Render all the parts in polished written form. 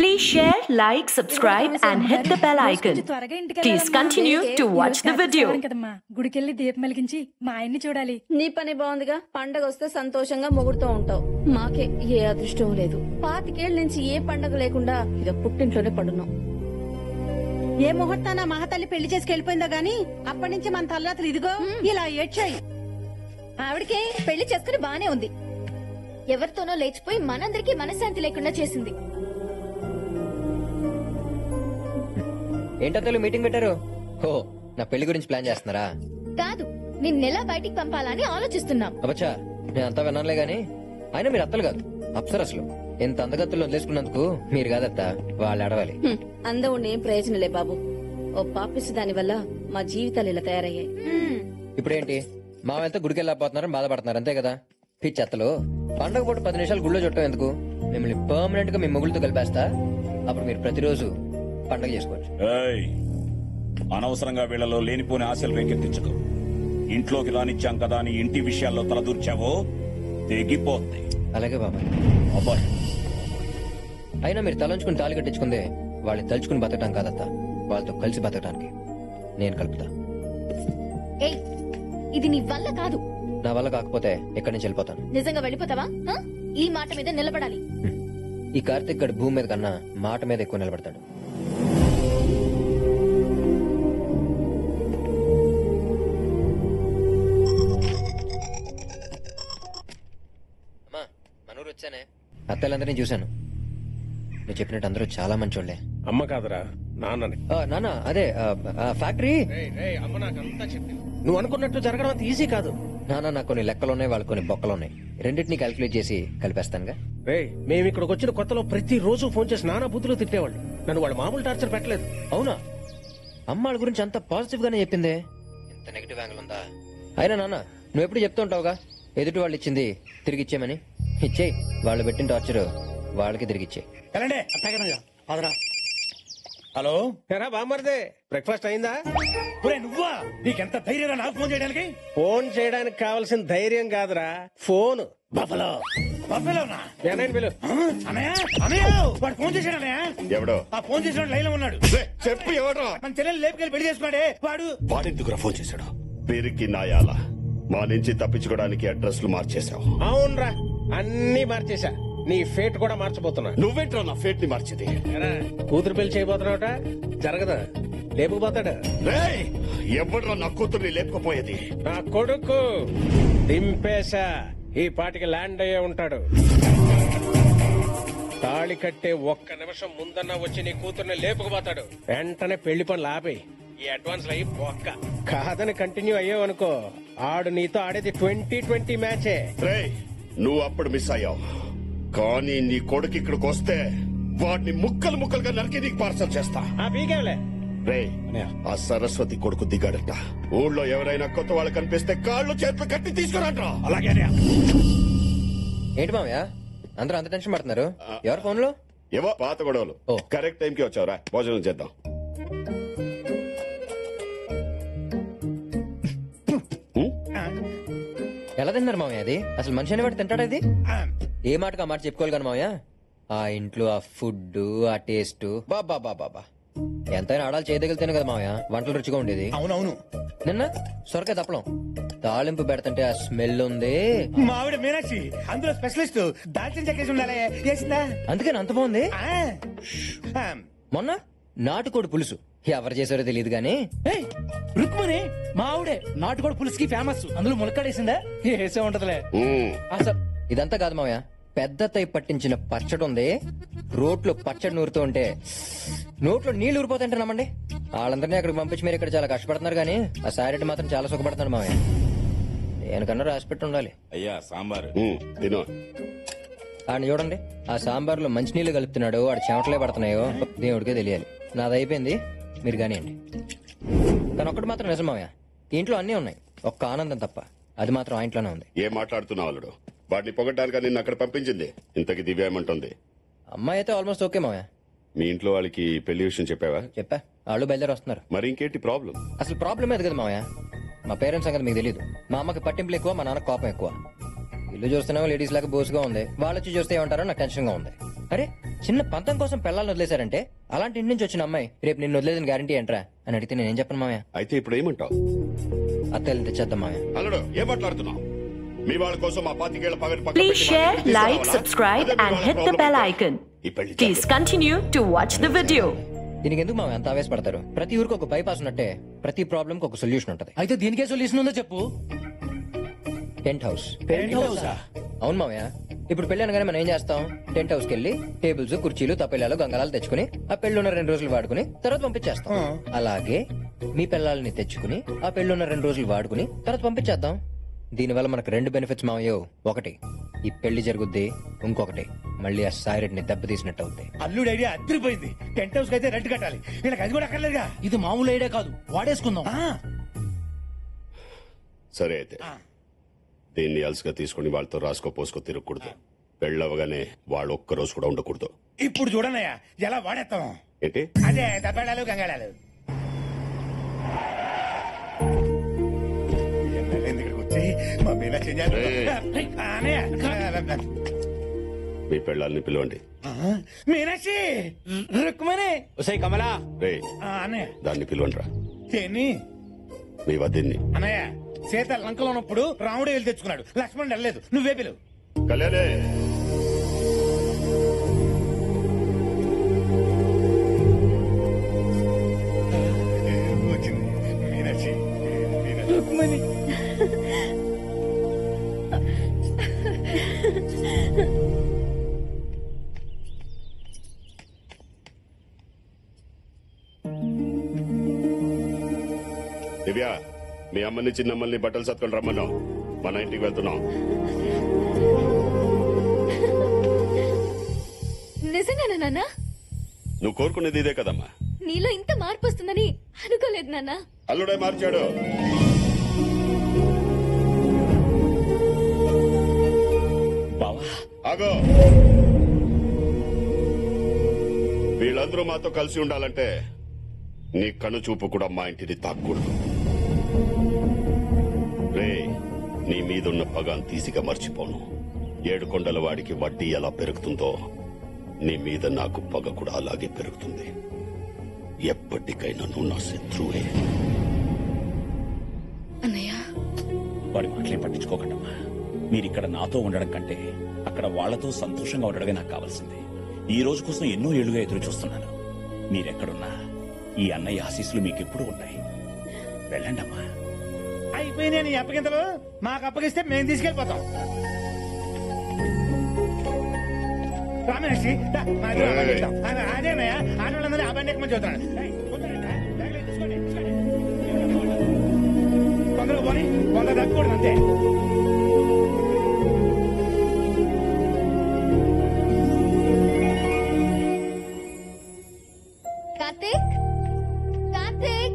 Please share, like, subscribe and hit the bell icon. Please continue to watch the video. గుడికెళ్ళి దీపం వెలిగించి మా ఆయన్ని చూడాలి. నీ పని బాగుందిగా. పండగ వస్తే సంతోషంగా మొగుడుతూ ఉంటావు. మాకే ఏ అదృష్టం లేదు. 25 నుంచి ఏ పండగ లేకుండా ఇక పుట్టింట్లోనే పడున్నాం. ఏ ముహూర్తాన మహాతల్లి పెళ్లి చేసుకెళ్లిపోయిందో గాని అప్పటి నుంచి మన తల్లాతలు ఇదిగో ఇలా ఏడ్చాయి. ఆవిడకే పెళ్లి చేసుకుని బానే ఉంది. ఎవరితోనో లేచిపోయి మనందరికీ మనశ్శాంతి లేకుండా చేసింది. ఏంటో మీటింగ్ పెట్టారు? ఓ, నా పెళ్లి గురించి ప్లాన్ చేస్తున్నారా? కాదు, నిన్నెలా బయటికి పంపాలని ఆలోచిస్తున్నాం. అబ్బచ్చా, నేను అంతా విన్నానులే గాని అయినా మీరు అత్తలు కాదు, అప్సరసలు. ఇంత అందగత్తులు వదిలేసుకున్నందుకు మీరు కాదత్తా, వాళ్ళు అడవాలి. అందవుడిని ఏం ప్రయోజనలే బాబు. ఓ పాపిసి దాని వల్ల మా జీవితాలు ఇలా తయారయ్యాయి. ఇప్పుడేంటి మా వెళ్తే గుడికి వెళ్ళకపోతున్నారని బాధపడుతున్నారు, అంతే కదా? పిచ్చత్తలు, పండగ పూట 10 నిమిషాలు గుళ్ళో చుట్టం ఎందుకు? మిమ్మల్ని పర్మనెంట్ గా మీ మొగుళ్ళతో కలిపేస్తా. అప్పుడు మీరు ప్రతిరోజు పండగ చేసుకోవచ్చు. అనవసరంగా వీళ్ళలో లేనిపోని ఆశలు రేకెత్తించుకో. ఇంట్లోకి రానిచ్చాం కదా అని ఇంటి విషయాల్లో తలదూర్చావో తెగిపోద్ది. అలాగే బాబాయ్. అబ్బాయి, అయినా మీరు తలంచుకుని తాళి కట్టించుకుందే వాళ్ళని తలుచుకుని బతకటం కాదత్తా, వాళ్ళతో కలిసి బతకటానికి. నేను కలుపుతా. ఏయ్, ఇది నీ వల్ల కాదు. నా వల్ల కాకపోతే ఇక్కడి నుంచి వెళ్ళిపోతాను. నిజంగా వెళ్ళిపోతావా? ఈ మాట మీద నిలబడాలి. ఈ కార్తిక్ గడు భూమి మీద కన్నా మాట మీద ఎక్కువ నిలబడతాడు. అమ్మా, మనూరు వచ్చానే. అత్తలందరినీ చూశాను. నువ్వు చెప్పినట్టు అందరూ చాలా మంచోళ్లే. అమ్మ కాదురా, నాన్నని. నాన్న, అదే ఫ్యాక్టరీ. నువ్వు అనుకున్నట్టు జరగడం అంత ఈజీ కాదు నాన్న. నాకు కొన్ని లెక్కలున్నాయి, వాళ్ళు కొన్ని బొక్కలున్నాయి. రెండింటినీ క్యాల్కులేట్ చేసి కలిపేస్తానుగా. మేము ఇక్కడికి వచ్చిన కొత్తలో ప్రతి రోజు ఫోన్ చేసి నానా బుద్ధులు తిట్టేవాళ్ళు. నన్ను వాళ్ళు మామూలు టార్చర్ పెట్టలేదు. అవునా? అమ్మాళ్ళ గురించి అంత పాజిటివ్ గానే చెప్పిందే. ఇంత నెగిటివ్ యాంగిల్ ఉందా? అయినా నాన్న, నువ్వు ఎప్పుడు చెప్తూ ఉంటావుగా ఎదుటి వాళ్ళు ఇచ్చింది తిరిగి ఇచ్చేయమని. ఇచ్చేయి. వాళ్ళు పెట్టిన టార్చర్ వాళ్ళకి తిరిగి ఇచ్చేయి. హలో, ఎరా బామ్మర్దే, బ్రేక్ఫాస్ట్ అయిందా? నువ్వా? నీకెంత ధైర్యం నాకు ఫోన్ చేయడానికి? ఫోన్ చేయడానికి కావాల్సిన ధైర్యం కాదురా, ఫోన్. బఫలో బఫలోనా? వాడు ఫోన్ చేశాడనయా? ఎవడో ఆ ఫోన్ చేసిన లైన్ లో ఉన్నాడు. చెప్పు, ఎవడో? మన చెల్లెలు లేపుకెళ్ళి పెళ్లి చేసుకున్నాడే వాడు. వాడెందుకురా ఫోన్ చేశాడు? పేరుకి నాయాల మా నుంచి తప్పించుకోవడానికి అడ్రస్లు మార్చేశావు. అవునరా, అన్ని మార్చేశా. నీ ఫేట్ కూడా మార్చబోతున్నా. నువ్వేంట్రా నా ఫేట్ ని మార్చేది? కూతురు పెళ్లి చేయబోతున్నావుట, జరగదా? లేపుకుపోతాడు. ఎవడ్రా నా కూతుర్ని లేపుకుపోయేది? నా కొడుకు దింపేశా. ఈ పాటికి ల్యాండ్ అయ్యే ఉంటాడు. తాళి కట్టే ఒక్క నిమిషం ముందన్నా వచ్చి నీ కూతుర్ని లేపుకుపోతాడు. వెంటనే పెళ్లి పనులు ఆపేయి. ఈ అడ్వాన్స్ అయ్యి ఒక్క కాదని కంటిన్యూ అయ్యావు అనుకో, ఆడు నీతో ఆడేది 2020 మ్యాచే. నువ్వు అప్పుడు మిస్ అయ్యావు, కానీ నీ కొడుకు ఇక్కడికి వస్తే వాడిని ముక్కలు ముక్కలుగా నరికి నీకు పార్సల్ చేస్తా. బీకేవలే ఆ సరస్వతి కొడుకు దిగాడట. ఊళ్ళో ఎవరైనా కొత్త వాళ్ళు కనిపిస్తే కాళ్ళు చేతులు కట్టి తీసుకురాంట్రా. అలాగే. ఏంటి మామయ్య అందరూ అంత టెన్షన్ పడుతున్నారు? ఎవరు ఫోన్ లో? ఏవో పాత గొడవలు. కరెక్ట్ టైం కి వచ్చావురా, భోజనం చేద్దాం. ఎలా తిన్నారు మామయ్య? అది అసలు మనిషి అనేవాడు తింటాడు? అది ఏ మాటకు ఆ మాట చెప్పుకోవాలి కానీ మామయ్య. ఆ ఇంట్లో ఆ ఫుడ్, ఆ టేస్ట్, బాబా బాబా ఎంతైనా ఆడాలి చేయదగిలితేనే కదా మామయ్య వంటలు రుచిగా ఉండేది. అవునవును. నిన్న సొరకాయ తప్పలం తాలింపు పెడతంటే ఆ స్మెల్ ఉంది. మావిడ మీనాక్షి అందులో స్పెషలిస్ట్. దాల్చిన చెక్కేసి ఉండాలి, చేసిందా? అందుకని అంత బాగుంది. మొన్న నాటుకోడి పులుసు ఎవరు చేశారో తెలియదు గానీ రుక్మని మా ఆవిడే నాటుకోడి పులుసుకి ఫేమస్. అందులో ములక్కాడేసిందా? వేసే ఉంటదిలే. అసలు ఇదంతా కాదు మామయ్య, పెద్ద తై పట్టించిన పచ్చడి ఉంది. రోట్లో పచ్చడి నూరుతూ ఉంటే నోట్లో నీళ్లు ఊరిపోతుంటే నమ్మండి. వాళ్ళందరినీ అక్కడికి పంపించి మీరు ఇక్కడ చాలా కష్టపడుతున్నారు కానీ ఆ సారెడ్డి మాత్రం చాలా సుఖపడుతున్నాడు మామయ్య. దేనికన్నా రాసిపెట్టి ఉండాలి. అయ్యా సాంబార్ తిను. ఆయన చూడండి, ఆ సాంబార్లో మంచినీళ్లు కలుపుతున్నాడు, వాడు చెమటలే పడుతున్నాయో దేవుడికే తెలియాలి. నాది అయిపోయింది, మీరు కానివ్వండి. కానీ ఒక్కటి మాత్రం నిజం మామయ్య, ఇంట్లో అన్నీ ఉన్నాయి, ఒక్క ఆనందం తప్ప. అది మాత్రం ఆ ఇంట్లోనే ఉంది. ఏం మాట్లాడుతున్నావు అల్లుడు? వాడిని పొగడ్డానికి నిన్ను అక్కడ పంపించింది. ఇంతకి దివ్య ఏమంటుంది? అమ్మాయి అయితే ఆల్మోస్ట్ ఓకే మామయ్య. మీ ఇంట్లో వాళ్ళకి పెళ్లి విషయం చెప్పావా? చెప్పా, వాళ్ళు బయలుదేరి వస్తున్నారు. మరి ఇంకేంటి ప్రాబ్లం? అసలు ప్రాబ్లం ఏది కదా మామయ్య, మా పేరెంట్స్ సంగతి మీకు తెలియదు. మా అమ్మకి పట్టింపులు ఎక్కువ, మా నాన్న కోపం ఎక్కువ. ఇల్లు చూస్తున్నావు లేడీస్ లాగా బోసుగా ఉంది, వాళ్ళు వచ్చి చూస్తే ఏమంటారో నాకు టెన్షన్ గా ఉంది. అరే చిన్న పంతం కోసం పెళ్ళాలను వదిలేశారంటే అలాంటి ఇంటి నుంచి వచ్చిన అమ్మాయి రేపు నిన్ను వదిలేదని గ్యారంటీ ఏంట్రా అని అడిగితే నేనేం చెప్పను మామయ్య. అయితే ఇప్పుడు ఏమంటావు? అత్తయ్యని తెచ్చేద్దాం మామయ్య. అల్లుడు ఏం మాట్లాడుతున్నావు? మీ వాళ్ళ కోసం ఆ 25 ఏళ్ల పగని పక్కన Please పెట్టి share, మళ్ళీ like, తీసుకురావాలా? subscribe అదే మీ and వాళ్ళ hit the problem bell ఏంటో? icon. ఈ పెళ్లి Please చేద్దాం. continue to watch the video. దీనికి ఎందుకు మామయ్య అంత ఆవేశపడతారు? ప్రతి ఊరికి ఒక బైపాస్ ఉన్నట్టే ప్రతి ప్రాబ్లం కి ఒక సొల్యూషన్ ఉంటది. అయితే దీనికే సొల్యూషన్ ఉందో చెప్పు. Tent house. అవును మామయ్య. ఇప్పుడు పెళ్లి అనగానే మనం ఏం చేస్తాం? టెంట్ హౌస్ కి వెళ్ళి టేబుల్స్, కుర్చీలు, తపెలాలు, గంగాలాలు తెచ్చుకుని ఆ పెళ్లి ఉన్న 2 రోజులు వాడుకుని తర్వాత పంపించేస్తాం. అలాగే మీ పిల్లల్ని తెచ్చుకుని ఆ పెళ్లి ఉన్న 2 రోజులు వాడుకుని తర్వాత పంపించేద్దాం. దీనివల్ల మనకు 2 బెనిఫిట్స్ మావయ్యో. ఒకటి, ఈ పెళ్లి జరుగుద్ది. ఇంకొకటి, మళ్ళీ ఆ సాయిరెడ్డిని దెబ్బతీసినట్టు అవుద్ది. అల్లుడు ఐడియా అదిరిపోయింది. టెంట్ హౌస్ కి అయితే రెంట్ కట్టాలి, వీళ్ళకి అది కూడా అక్కర్లేదుగా. ఇది మామూలు ఐడియా కాదు, వాడేసుకుందాం. సరే అయితే దీన్ని అలసిగా తీసుకుని వాళ్ళతో రాసుకో పోసుకో తిరగకూడదు. పెళ్ళవగానే వాళ్ళు ఒక్క రోజు కూడా ఉండకూడదు. ఇప్పుడు చూడనయ్యా ఎలా వాడేస్తాం. ఏంటి? అదే దబ్బేళాలు గంగాళాలు. ఇక్కడికి వచ్చి మా మీనాక్షి మీ పెళ్ళాలని పిలవండి. మీనాక్షి రుక్మణి. ఒసై కమలా రే అన్నయ్య దాన్ని పిలవండి రా. దేన్ని? మీ వదిన్ని. అన్నయ్య సీత లంకలో ఉన్నప్పుడు రాముడు వెళ్ళి తెచ్చుకున్నాడు, లక్ష్మణుడు వెళ్ళలేదు. నువ్వే పిలువు. కళ్యాణే వచ్చింది మీనాక్షి. రుక్మణి. దివ్య, మీ అమ్మని చిన్నమ్మల్ని బట్టలు సత్కొని రమ్మన్నాం. మన ఇంటికి వెళ్తున్నాం. నిజంగానా నాన్న? నువ్వు కోరుకునేది ఇదే కదమ్మా. నీలో ఇంత మార్పు వస్తుందని అనుకోలేదు నాన్న. అల్లుడే మార్చాడు. ఆగో, వీళ్ళందరూ మాతో కలిసి ఉండాలంటే నీ కన్ను చూపు కూడా మా ఇంటిని తాక్కూడదు. రే, నీ మీదున్న పగాన్ తీసిగా మర్చిపోను. 7 కొండల వాడికి వడ్డీ ఎలా పెరుగుతుందో నీ మీద నాకు పగ కూడా అలాగే పెరుగుతుంది. ఎప్పటికైనా నువ్వు నా శత్రువే. అన్నయ్య, వాడి మాటలేం పట్టించుకోకండమ్మా. మీరిక్కడ నాతో ఉండడం కంటే అక్కడ వాళ్లతో సంతోషంగా ఉండడమే నాకు కావాల్సింది. ఈ రోజు కోసం ఎన్నో ఏళ్లుగా ఎదురు చూస్తున్నాను. మీరెక్కడున్నా ఈ అన్నయ్య ఆశీస్సులు మీకెప్పుడు ఉన్నాయి. వెళ్ళండమ్మా. అయిపోయినాయి నీ అప్పగింతలు. మాకు అప్పగిస్తే మేము తీసుకెళ్లిపోతాం. రామేషి అదేనయ్యా, ఆడవాళ్ళందరూ ఆ బండి ఎక్కమని చూస్తున్నాడు. కొందరు పోనీ, కొందరు తగ్గకూడదు అంతే. కార్తీక్, కార్తీక్,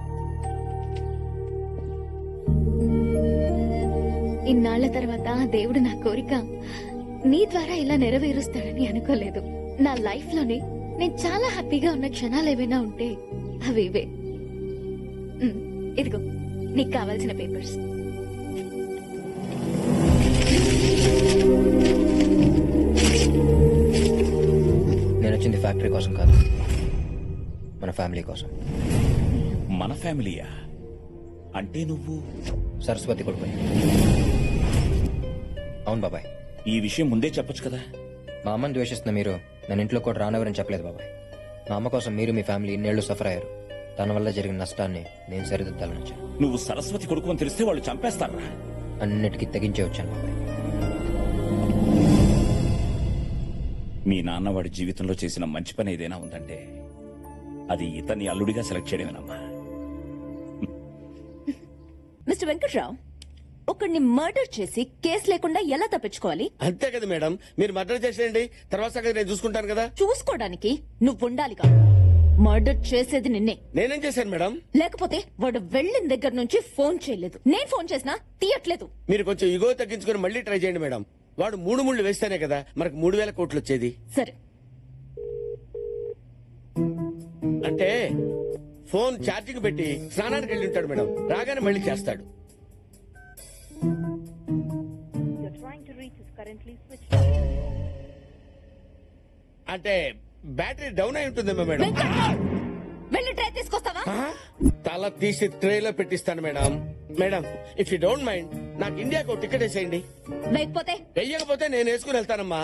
ఇన్నాళ్ల తర్వాత దేవుడు నా కోరిక నీ ద్వారా ఇలా నెరవేరుస్తాడని అనుకోలేదు. నా లైఫ్ లోనే నేను చాలా హ్యాపీగా ఉన్న క్షణాలు ఏవైనా ఉంటే అవి ఇవే. ఇదిగో నీకు కావాల్సిన పేపర్స్. నేను వచ్చింది ఫ్యాక్టరీ కోసం కాదు, మన ఫ్యామిలీ కోసం. మన ఫ్యామిలీయా? అంటే నువ్వు సరస్వతి కొడుకు. అవును బాబాయ్. ఈ విషయం ముందే చెప్పొచ్చు కదా. మా అమ్మని ద్వేషిస్తున్న మీరు నన్ను ఇంట్లో కూడా రానవరని చెప్పలేదు బాబాయ్. మా అమ్మ కోసం మీరు మీ ఫ్యామిలీ ఇన్నేళ్లు సఫర్ అయ్యారు. తన వల్ల జరిగిన నష్టాన్ని నేను సరిదిద్దాలని వచ్చాను. నువ్వు సరస్వతి కొడుకు అని తెలిస్తే వాళ్ళు చంపేస్తారా? అన్నిటికీ తెగించే వచ్చాను బాబాయ్. మీ నాన్న వాడి జీవితంలో చేసిన మంచి పని ఏదైనా ఉందంటే అది ఇతన్ని అల్లుడిగా సెలెక్ట్ చేయడమేనమ్మా. మిస్టర్ వెంకట్రావు, ఒకడిని మర్డర్ చేసి కేసు లేకుండా ఎలా తప్పించుకోవాలి? అంతే కదా మేడం. మీరు మర్డర్ చేసేయండి, తర్వాత సంగతి నేను చూసుకుంటాను కదా. చూసుకోవడానికి నువ్వు ఉండాలిగా. మర్డర్ చేసేది నిన్నే. నేనేం చేశాను మేడం? లేకపోతే వాడు వెళ్ళిన దగ్గర నుంచి ఫోన్ చేయలేదు. నేను ఫోన్ చేసినా తీయట్లేదు. మీరు కొంచెం ఇగో తగ్గించుకుని మళ్ళీ ట్రై చేయండి మేడం. వాడు 3 ముళ్ళు వేస్తేనే కదా మనకు 3000 కోట్లు వచ్చేది. సరే, అంటే ఫోన్ ఛార్జింగ్ పెట్టి స్నానానికి వెళ్ళి ఉంటాడు మేడం. రాగానే మళ్ళీ చేస్తాడు. అంటే బ్యాటరీ డౌన్ అయి ఉంటుందేమో మేడం. వెళ్ళి ట్రై తీసుకొస్తావా? తల తీసి ట్రేలో పెట్టిస్తాను madam. Madam if you don't mind నాకు ఇండియాకు టికెట్ వేసేయండి. లేకపోతే వెయ్యకపోతే నేను వేసుకుని వెళ్తానమ్మా.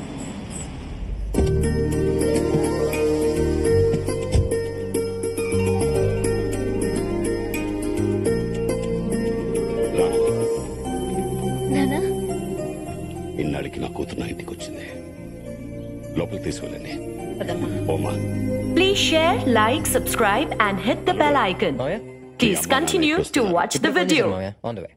నానా ఇన్నాళ్ళకి నా కూతురు నా ఇంటికి వచ్చింది. లోపలికి తీసుకెళ్ళండి. ఓమా. Please share, like, subscribe and hit the bell icon. Please continue to watch the video. On the way.